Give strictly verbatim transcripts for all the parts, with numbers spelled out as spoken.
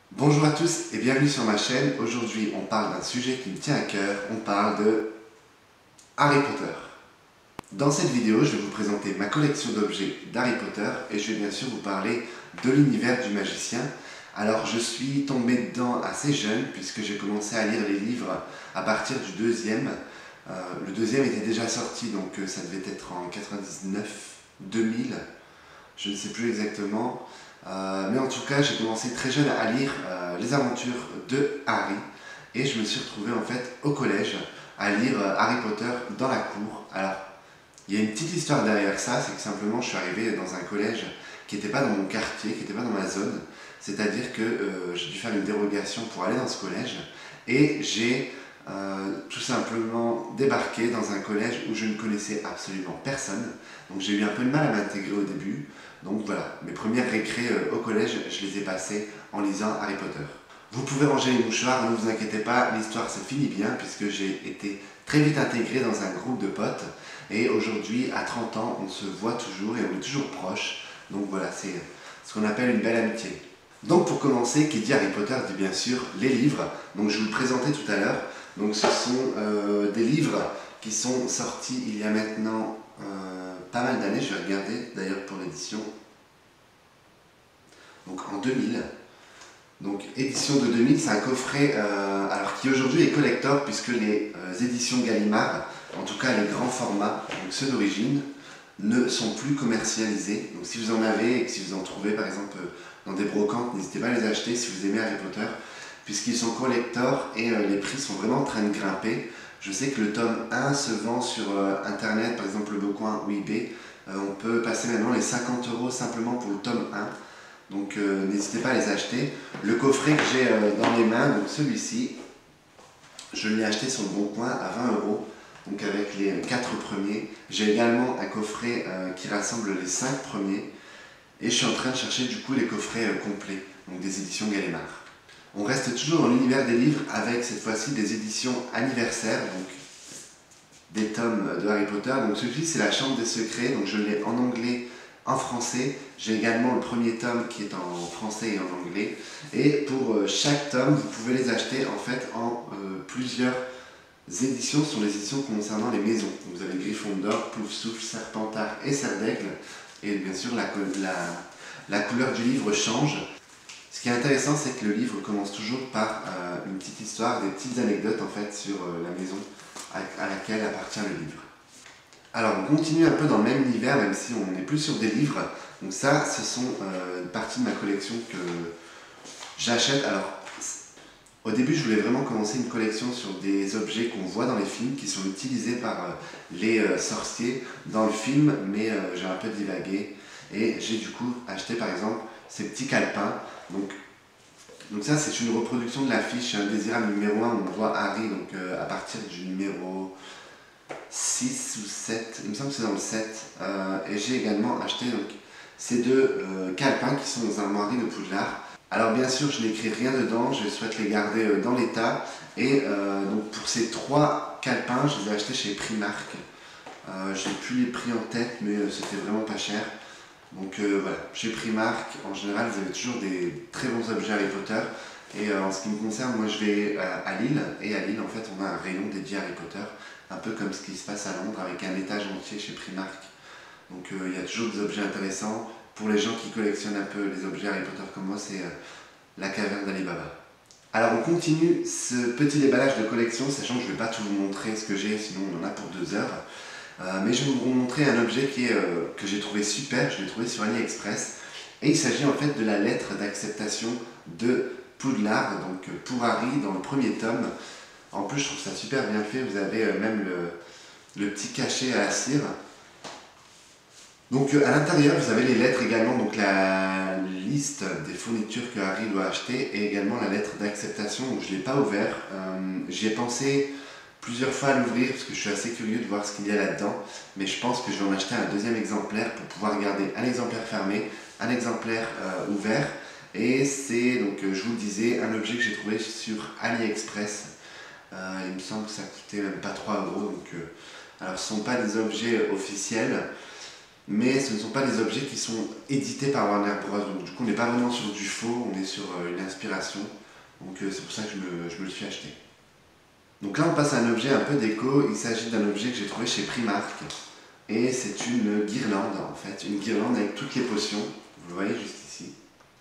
Bonjour à tous et bienvenue sur ma chaîne. Aujourd'hui on parle d'un sujet qui me tient à cœur, on parle de Harry Potter. Dans cette vidéo je vais vous présenter ma collection d'objets d'Harry Potter et je vais bien sûr vous parler de l'univers du magicien. Alors je suis tombé dedans assez jeune puisque j'ai commencé à lire les livres à partir du deuxième. Euh, le deuxième était déjà sorti donc euh, ça devait être en quatre-vingt-dix-neuf, deux mille, je ne sais plus exactement. Euh, mais en tout cas, j'ai commencé très jeune à lire euh, les aventures de Harry et je me suis retrouvé en fait au collège à lire euh, Harry Potter dans la cour. Alors, il y a une petite histoire derrière ça, c'est que simplement je suis arrivé dans un collège qui n'était pas dans mon quartier, qui n'était pas dans ma zone, c'est-à-dire que euh, j'ai dû faire une dérogation pour aller dans ce collège et j'ai euh, tout simplement débarqué dans un collège où je ne connaissais absolument personne. Donc j'ai eu un peu de mal à m'intégrer au début. Donc voilà, mes premières récrés euh, au collège, je les ai passées en lisant Harry Potter. Vous pouvez ranger les mouchoirs, ne vous inquiétez pas, l'histoire se finit bien puisque j'ai été très vite intégré dans un groupe de potes. Et aujourd'hui, à trente ans, on se voit toujours et on est toujours proches. Donc voilà, c'est ce qu'on appelle une belle amitié. Donc pour commencer, qui dit Harry Potter dit bien sûr les livres. Donc je vous le présentais tout à l'heure. Donc ce sont euh, des livres qui sont sortis il y a maintenant euh, pas mal d'années. Je vais regarder d'ailleurs pour l'édition. Donc en deux mille. Donc édition de deux mille, c'est un coffret euh, alors qui aujourd'hui est collector puisque les euh, éditions Gallimard, en tout cas les grands formats, donc ceux d'origine, ne sont plus commercialisés. Donc si vous en avez et que si vous en trouvez par exemple dans des brocantes, n'hésitez pas à les acheter si vous aimez Harry Potter, puisqu'ils sont collector et euh, les prix sont vraiment en train de grimper. Je sais que le tome un se vend sur euh, internet, par exemple Le Beaucoin ou eBay. Euh, on peut passer maintenant les cinquante euros simplement pour le tome un. Donc euh, n'hésitez pas à les acheter. Le coffret que j'ai euh, dans les mains, donc celui-ci, je l'ai acheté sur Le Boncoin à vingt euros. Donc avec les quatre premiers. J'ai également un coffret euh, qui rassemble les cinq premiers. Et je suis en train de chercher du coup les coffrets euh, complets, donc des éditions Gallimard. On reste toujours dans l'univers des livres avec cette fois-ci des éditions anniversaires, donc des tomes de Harry Potter. Donc celui-ci c'est La Chambre des Secrets, donc je l'ai en anglais, en français. J'ai également le premier tome qui est en français et en anglais. Et pour euh, chaque tome, vous pouvez les acheter en fait en euh, plusieurs éditions, sur les éditions concernant les maisons. Donc, vous avez Gryffondor, Poufsouffle, Serpentard et Serre d'Aigle. Et bien sûr, la, la, la couleur du livre change. Ce qui est intéressant, c'est que le livre commence toujours par euh, une petite histoire, des petites anecdotes en fait sur euh, la maison à, à laquelle appartient le livre. Alors, on continue un peu dans le même univers, même si on n'est plus sur des livres. Donc ça, ce sont euh, une partie de ma collection que j'achète. Alors, au début, je voulais vraiment commencer une collection sur des objets qu'on voit dans les films, qui sont utilisés par euh, les euh, sorciers dans le film, mais euh, j'ai un peu divagué. Et j'ai du coup acheté par exemple ces petits calepins. Donc, donc ça, c'est une reproduction de l'affiche Indésirable numéro un, où on voit Harry donc, euh, à partir du numéro six ou sept, il me semble que c'est dans le sept. Euh, et j'ai également acheté donc, ces deux euh, calepins qui sont dans un armoiries de Poudlard. Alors bien sûr, je n'écris rien dedans, je souhaite les garder euh, dans l'état. Et euh, donc pour ces trois calepins, je les ai achetés chez Primark. Euh, j'ai plus les prix en tête, mais euh, c'était vraiment pas cher. Donc euh, voilà, chez Primark, en général, vous avez toujours des très bons objets Harry Potter. Et euh, en ce qui me concerne, moi je vais euh, à Lille, et à Lille, en fait, on a un rayon dédié à Harry Potter, un peu comme ce qui se passe à Londres, avec un étage entier chez Primark. Donc euh, il y a toujours des objets intéressants. Pour les gens qui collectionnent un peu les objets Harry Potter comme moi, c'est euh, la caverne d'Ali Baba. Alors on continue ce petit déballage de collection, sachant que je ne vais pas tout vous montrer ce que j'ai, sinon on en a pour deux heures. Euh, mais je vais vous montrer un objet qui est, euh, que j'ai trouvé super, je l'ai trouvé sur AliExpress. Et il s'agit en fait de la lettre d'acceptation de Poudlard, donc pour Harry dans le premier tome. En plus je trouve ça super bien fait, vous avez euh, même le, le petit cachet à la cire. Donc euh, à l'intérieur vous avez les lettres également, donc la liste des fournitures que Harry doit acheter et également la lettre d'acceptation. Donc je ne l'ai pas ouvert, euh, j'y ai pensé plusieurs fois à l'ouvrir parce que je suis assez curieux de voir ce qu'il y a là-dedans, mais je pense que je vais en acheter un deuxième exemplaire pour pouvoir garder un exemplaire fermé, un exemplaire euh, ouvert. Et c'est donc, euh, je vous le disais, un objet que j'ai trouvé sur AliExpress. Euh, il me semble que ça coûtait même pas trois euros. Donc, euh, alors ce ne sont pas des objets officiels, mais ce ne sont pas des objets qui sont édités par Warner Bros. Donc du coup on n'est pas vraiment sur du faux, on est sur euh, une inspiration. Donc euh, c'est pour ça que je me, je me le suis acheté. Donc là on passe à un objet un peu déco, il s'agit d'un objet que j'ai trouvé chez Primark. Et c'est une guirlande en fait, une guirlande avec toutes les potions, vous le voyez juste ici.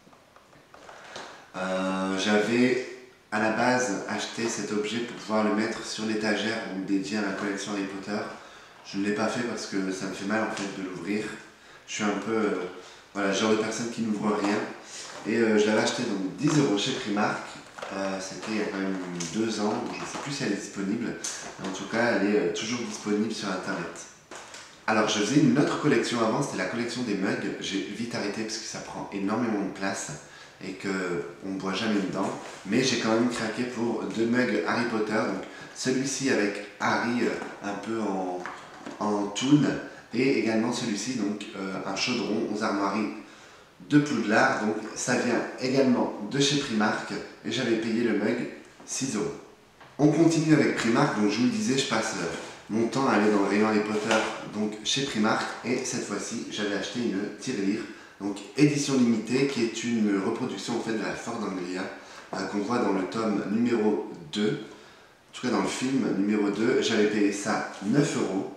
Euh, J'avais à la base acheté cet objet pour pouvoir le mettre sur l'étagère dédiée à ma collection Harry Potter. Je ne l'ai pas fait parce que ça me fait mal en fait de l'ouvrir. Je suis un peu, euh, voilà, genre de personne qui n'ouvre rien. Et euh, je l'avais acheté donc dix euros chez Primark. Euh, C'était il y a quand même deux ans, je ne sais plus si elle est disponible. En tout cas, elle est euh, toujours disponible sur internet. Alors je faisais une autre collection avant, c'était la collection des mugs. J'ai vite arrêté parce que ça prend énormément de place et qu'on ne boit jamais dedans. Mais j'ai quand même craqué pour deux mugs Harry Potter. Donc celui-ci avec Harry euh, un peu en, en toon et également celui-ci, donc euh, un chaudron aux armoiries de Poudlard. Donc ça vient également de chez Primark et j'avais payé le mug six euros. On continue avec Primark, donc je vous le disais, je passe euh, mon temps à aller dans le rayon Harry Potter, donc chez Primark, et cette fois-ci j'avais acheté une tirelire, donc édition limitée, qui est une reproduction en fait de la Ford Anglia, euh, qu'on voit dans le tome numéro deux, en tout cas dans le film numéro deux. J'avais payé ça neuf euros,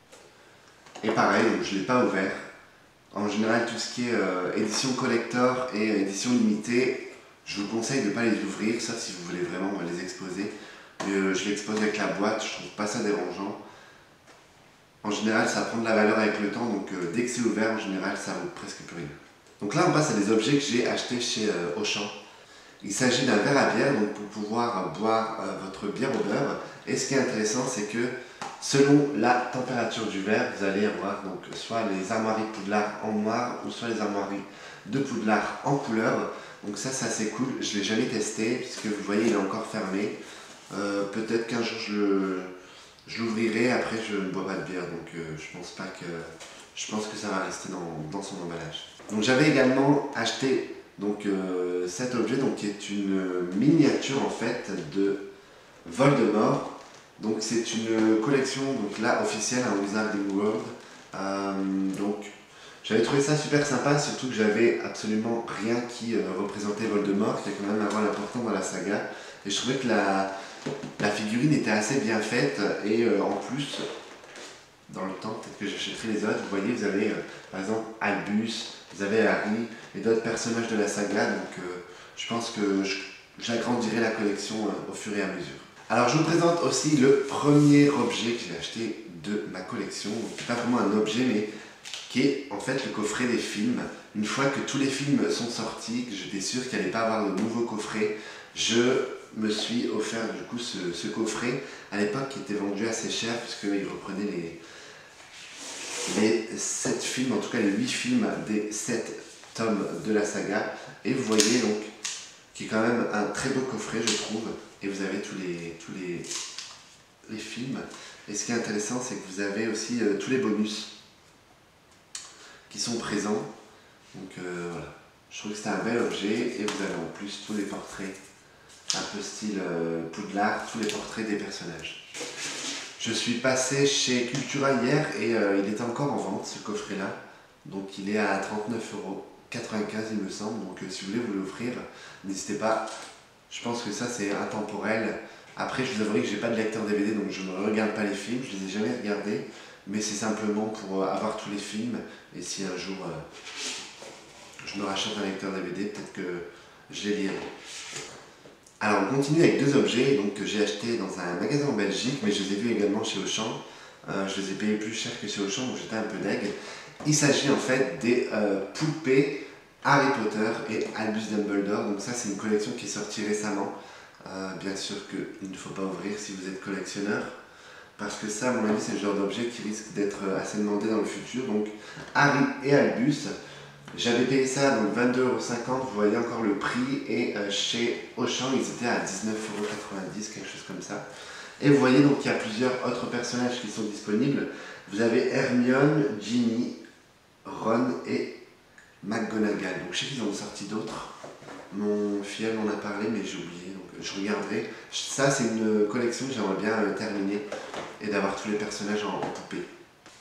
et pareil, donc je ne l'ai pas ouvert. En général, tout ce qui est euh, édition collector et édition limitée, je vous conseille de ne pas les ouvrir, sauf si vous voulez vraiment les exposer. Mais, euh, je l'expose avec la boîte, je trouve pas ça dérangeant. En général, ça prend de la valeur avec le temps, donc euh, dès que c'est ouvert, en général, ça vaut presque plus rien. Donc là, on passe à des objets que j'ai achetés chez euh, Auchan. Il s'agit d'un verre à bière, donc pour pouvoir euh, boire euh, votre bière au beurre. Et ce qui est intéressant, c'est que selon la température du verre, vous allez avoir donc soit les armoiries de Poudlard en noir ou soit les armoiries de Poudlard en couleur. Donc ça, c'est assez cool. Je ne l'ai jamais testé puisque vous voyez, il est encore fermé. Euh, Peut-être qu'un jour je le, je l'ouvrirai. Après, je ne bois pas de bière, donc euh, je pense pas que je pense que ça va rester dans, dans son emballage. Donc j'avais également acheté donc euh, cet objet, donc qui est une miniature en fait de Voldemort. Donc c'est une collection donc là officielle à Wizarding World. Euh, donc j'avais trouvé ça super sympa, surtout que j'avais absolument rien qui euh, représentait Voldemort, qui a quand même un rôle important dans la saga. Et je trouvais que la, la figurine était assez bien faite et euh, en plus, dans le temps, peut-être que j'achèterai les autres. Vous voyez, vous avez euh, par exemple Albus, vous avez Harry et d'autres personnages de la saga. Donc euh, je pense que j'agrandirai la collection euh, au fur et à mesure. Alors je vous présente aussi le premier objet que j'ai acheté de ma collection. C'est pas vraiment un objet, mais qui est en fait le coffret des films. Une fois que tous les films sont sortis, que j'étais sûr qu'il n'allait pas avoir de nouveaux coffrets, je me suis offert du coup ce, ce coffret à l'époque qui était vendu assez cher puisqu'il reprenait les, les sept films, en tout cas les huit films des sept tomes de la saga. Et vous voyez donc qui est quand même un très beau coffret je trouve. Et vous avez tous les, tous les, les films. Et ce qui est intéressant, c'est que vous avez aussi euh, tous les bonus qui sont présents. Donc euh, voilà, je trouve que c'est un bel objet. Et vous avez en plus tous les portraits, un peu style euh, Poudlard, tous les portraits des personnages. Je suis passé chez Cultura hier et euh, il était encore en vente ce coffret-là. Donc il est à trente-neuf euros quatre-vingt-quinze il me semble. Donc euh, si vous voulez vous l'offrir, n'hésitez pas. Je pense que ça c'est intemporel. Après je vous avouerai que j'ai pas de lecteur D V D donc je ne regarde pas les films, je les ai jamais regardés. Mais c'est simplement pour avoir tous les films. Et si un jour euh, je me rachète un lecteur D V D, peut-être que je les lirai. Alors on continue avec deux objets donc, que j'ai achetés dans un magasin en Belgique, mais je les ai vus également chez Auchan. Euh, je les ai payés plus cher que chez Auchan, donc j'étais un peu deg. Il s'agit en fait des euh, poupées Harry Potter et Albus Dumbledore. Donc ça c'est une collection qui est sortie récemment. Euh, bien sûr qu'il ne faut pas ouvrir si vous êtes collectionneur. Parce que ça, à mon avis, c'est le genre d'objet qui risque d'être assez demandé dans le futur. Donc Harry et Albus. J'avais payé ça donc vingt-deux euros cinquante, vous voyez encore le prix, et euh, chez Auchan ils étaient à dix-neuf euros quatre-vingt-dix, quelque chose comme ça. Et vous voyez donc qu'il y a plusieurs autres personnages qui sont disponibles. Vous avez Hermione, Ginny, Ron et McGonagall. Donc je sais qu'ils en ont sorti d'autres. Mon filleul m'en a parlé mais j'ai oublié, donc je regarderai. Ça c'est une collection que j'aimerais bien euh, terminer et d'avoir tous les personnages en, en poupée.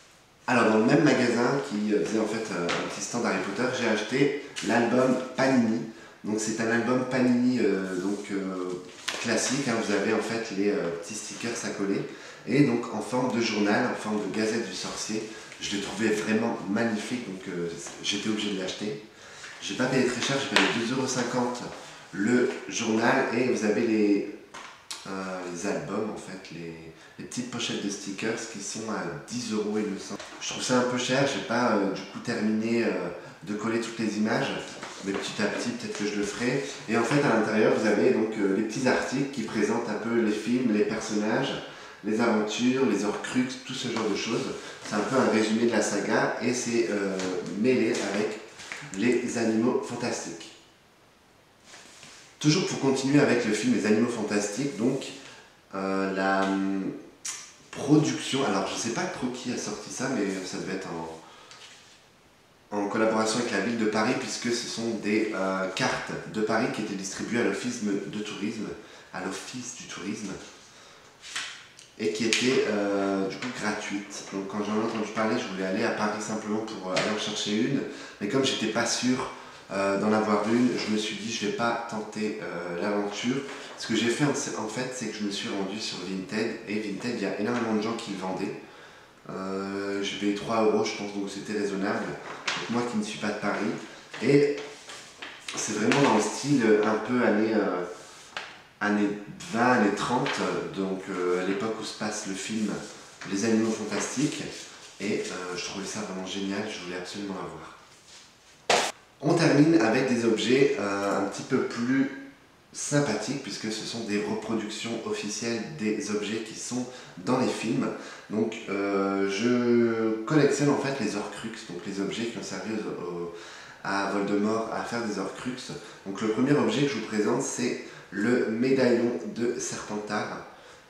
Alors dans le même magasin qui faisait en fait euh, un petit stand Harry Potter, j'ai acheté l'album Panini. Donc c'est un album Panini euh, donc, euh, classique, hein. Vous avez en fait les euh, petits stickers à coller. Et donc en forme de journal, en forme de Gazette du Sorcier. Je l'ai trouvé vraiment magnifique, donc euh, j'étais obligé de l'acheter. J'ai pas payé très cher, j'ai payé deux euros cinquante le journal et vous avez les, euh, les albums en fait, les, les petites pochettes de stickers qui sont à dix euros il me semble. Je trouve ça un peu cher, j'ai pas euh, du coup terminé euh, de coller toutes les images, mais petit à petit peut-être que je le ferai. Et en fait à l'intérieur vous avez donc euh, les petits articles qui présentent un peu les films, les personnages, les aventures, les Horcruxes, tout ce genre de choses. C'est un peu un résumé de la saga et c'est euh, mêlé avec les animaux fantastiques. Toujours pour continuer avec le film Les Animaux Fantastiques, donc euh, la hum, production, alors je ne sais pas trop qui a sorti ça, mais ça devait être en, en collaboration avec la ville de Paris, puisque ce sont des euh, cartes de Paris qui étaient distribuées à l'office de tourisme, à l'office du tourisme, et qui étaient euh, du coup gratuites. Donc quand j'en ai entendu parler, je voulais aller à Paris simplement pour aller en chercher une, mais comme j'étais pas sûr euh, d'en avoir une, je me suis dit je vais pas tenter euh, l'aventure. Ce que j'ai fait en fait, c'est que je me suis rendu sur Vinted, et Vinted, il y a énormément de gens qui le vendaient. Euh, j'ai payé trois euros je pense, donc c'était raisonnable. Donc moi qui ne suis pas de Paris, et c'est vraiment dans le style un peu année euh, années vingt, années trente, donc euh, à l'époque où se passe le film Les Animaux Fantastiques, et euh, je trouvais ça vraiment génial, je voulais absolument l'avoir. On termine avec des objets euh, un petit peu plus sympathiques, puisque ce sont des reproductions officielles des objets qui sont dans les films. Donc euh, je collectionne en fait les Horcruxes, donc les objets qui ont servi au, au, à Voldemort à faire des Horcruxes. Donc le premier objet que je vous présente, c'est le médaillon de Serpentard.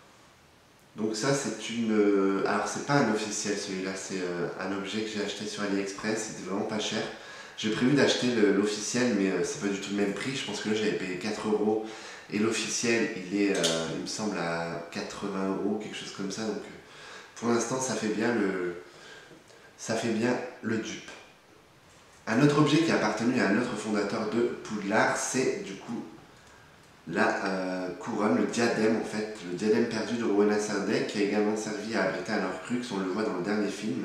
Donc ça c'est une... Alors c'est pas un officiel celui-là, c'est un objet que j'ai acheté sur AliExpress, c'était vraiment pas cher. J'ai prévu d'acheter l'officiel, mais c'est pas du tout le même prix, je pense que là j'avais payé quatre euros, et l'officiel il est, euh, il me semble, à quatre-vingts euros, quelque chose comme ça, donc pour l'instant ça fait bien le... ça fait bien le dupe. Un autre objet qui a appartenu à un autre fondateur de Poudlard, c'est du coup la euh, couronne, le diadème en fait, le diadème perdu de Rowena Sardaigne, qui a également servi à abriter un Horcrux, on le voit dans le dernier film.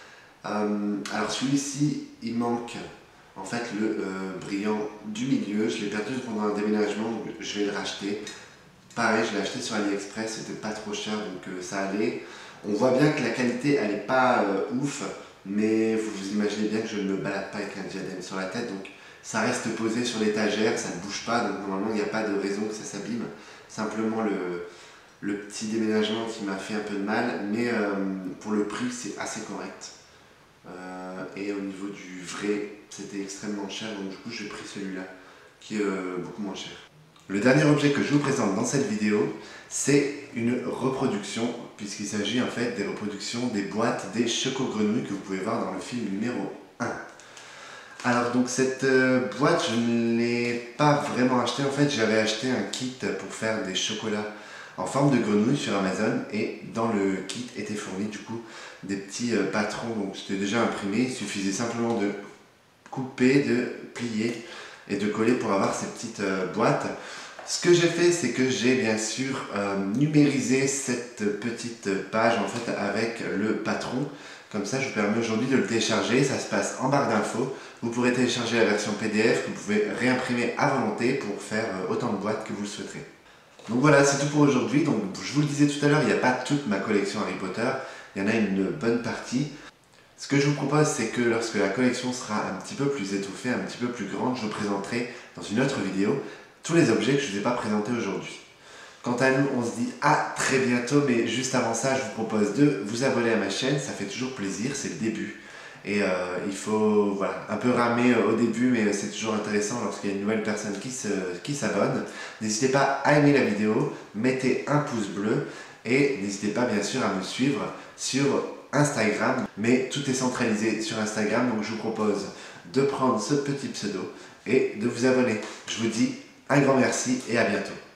Euh, alors celui-ci, il manque en fait le euh, brillant du milieu, je l'ai perdu pendant un déménagement, donc je vais le racheter. Pareil, je l'ai acheté sur AliExpress, c'était pas trop cher, donc euh, ça allait. On voit bien que la qualité, elle n'est pas euh, ouf, mais vous vous imaginez bien que je ne me balade pas avec un diadème sur la tête, donc ça reste posé sur l'étagère, ça ne bouge pas, donc normalement il n'y a pas de raison que ça s'abîme. Simplement le, le petit déménagement qui m'a fait un peu de mal, mais euh, pour le prix c'est assez correct. Euh, et au niveau du vrai, c'était extrêmement cher, donc du coup j'ai pris celui-là, qui est euh, beaucoup moins cher. Le dernier objet que je vous présente dans cette vidéo, c'est une reproduction, puisqu'il s'agit en fait des reproductions des boîtes des Choco-Grenouilles que vous pouvez voir dans le film numéro un. Alors donc cette euh, boîte, je ne l'ai pas vraiment achetée, en fait j'avais acheté un kit pour faire des chocolats en forme de grenouille sur Amazon, et dans le kit étaient fournis du coup des petits euh, patrons, donc c'était déjà imprimé, il suffisait simplement de couper, de plier et de coller pour avoir ces petites euh, boîtes. Ce que j'ai fait, c'est que j'ai bien sûr euh, numérisé cette petite page en fait avec le patron. Comme ça, je vous permets aujourd'hui de le télécharger, ça se passe en barre d'infos. Vous pourrez télécharger la version P D F que vous pouvez réimprimer à volonté pour faire autant de boîtes que vous le souhaiterez. Donc voilà, c'est tout pour aujourd'hui. Donc je vous le disais tout à l'heure, il n'y a pas toute ma collection Harry Potter, il y en a une bonne partie. Ce que je vous propose, c'est que lorsque la collection sera un petit peu plus étoffée, un petit peu plus grande, je vous présenterai dans une autre vidéo tous les objets que je ne vous ai pas présentés aujourd'hui. Quant à nous, on se dit à très bientôt, mais juste avant ça, je vous propose de vous abonner à ma chaîne, ça fait toujours plaisir, c'est le début. Et euh, il faut voilà, un peu ramer au début, mais c'est toujours intéressant lorsqu'il y a une nouvelle personne qui se, qui s'abonne. N'hésitez pas à aimer la vidéo, mettez un pouce bleu, et n'hésitez pas bien sûr à me suivre sur Instagram, mais tout est centralisé sur Instagram, donc je vous propose de prendre ce petit pseudo et de vous abonner. Je vous dis un grand merci et à bientôt.